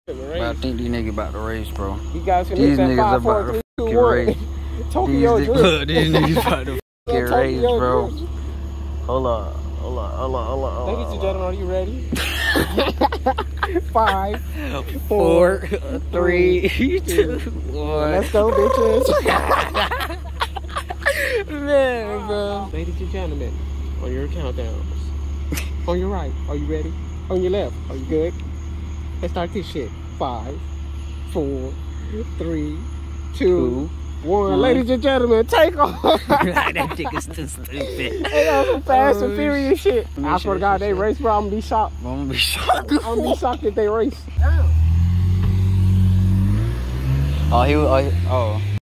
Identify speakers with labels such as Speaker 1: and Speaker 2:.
Speaker 1: Bro, I think these niggas about to race, bro.
Speaker 2: You guys can
Speaker 1: These
Speaker 2: hit that
Speaker 1: niggas
Speaker 2: 5, 4,
Speaker 1: about
Speaker 2: 3,
Speaker 1: to
Speaker 2: 2, 1.
Speaker 1: race.
Speaker 2: Tokyo Drift.
Speaker 1: These niggas about to get race, bro.
Speaker 2: Drift.
Speaker 1: Hold on.
Speaker 2: Ladies and gentlemen, are you ready? 5,
Speaker 1: 4, 3, 2, 1.
Speaker 2: Let's go, bitches.
Speaker 1: Man, bro.
Speaker 2: Ladies and gentlemen, on your countdowns. On your right, are you ready? On your left, are you good? Let's start this shit. 5, 4, 3, 2, 1. Ladies and gentlemen, take off.
Speaker 1: That nigga's too stupid.
Speaker 2: They got some Fast and Furious shit. I swear to God, they race, bro. I'm gonna be shocked.
Speaker 1: I'm gonna be shocked.
Speaker 2: I'm gonna be shocked if they race.
Speaker 1: Oh, he was. Oh.